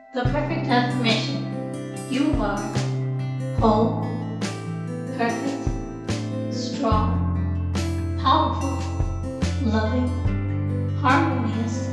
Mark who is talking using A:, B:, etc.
A: The perfect affirmation. You are whole, perfect, strong, powerful, loving, harmonious,